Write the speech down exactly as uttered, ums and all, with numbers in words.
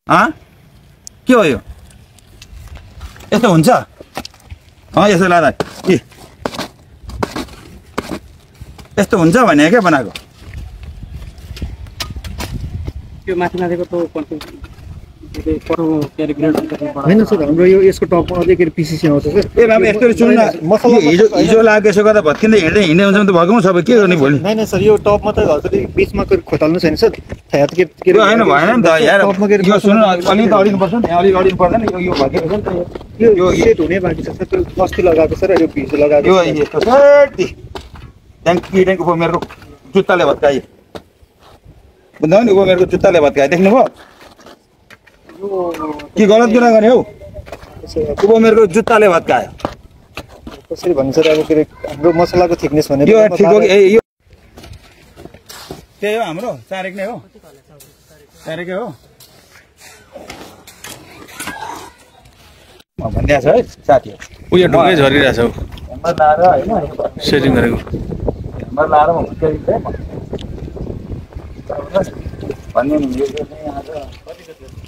अँ के हो यो यस्तो हुन्छ अँ यसो लाँदा ए यस्तो हुन्छ भने क्या बनाएको त्यो माथि माथिको त होइन सर हाम्रो यो यसको टपमा अझै के पिसिसी आउँछ सर ए बाबा यस्तो सुन्नु न हिजो हिजो लाग्यो यसो गर्दा भत्किँदै हिँड्दै हिँड्दै हुन्छ भने त भएको सबै के गर्ने भोलि होइन सर यो टपमा त हजुरले बिचमा खोताल्नु छैन सर थाहा त के होइन भएन नि त यार यो सुन्नु अलिक त अडिनु पर्छ नि अलिक अडिनु पर्दैन यो यो भत्किएको छ नि त यो यो सेट हुने बाँकी छ सर त्यो अस्ति लगाएको सर यो भिजो लगाएको यो यस्तो सेटी ट्याङ्की ट्याङ्की मेरो जुत्ताले भत्कायो बुझ्नु नि मेरो जुत्ताले भत्कायो देख्नुभयो के गलत कुरा गर्ने हौ उभो मेरो जुत्ताले भत्कायो कसरी भन्नु सर अब के हाम्रो मसलाको थिकनेस भने यो ठिक हो कि यो त्यही हो हाम्रो चारेक नै हो चारेकै हो भनिदिएको छ है साथी उयो ढुङ्गै झरिरहेछ हौ हेम्बर लाएर होइन सेटिङ गरेको हेम्बर लाएर म भत्काइदिन्छु है म भन्ने नि यो चाहिँ आज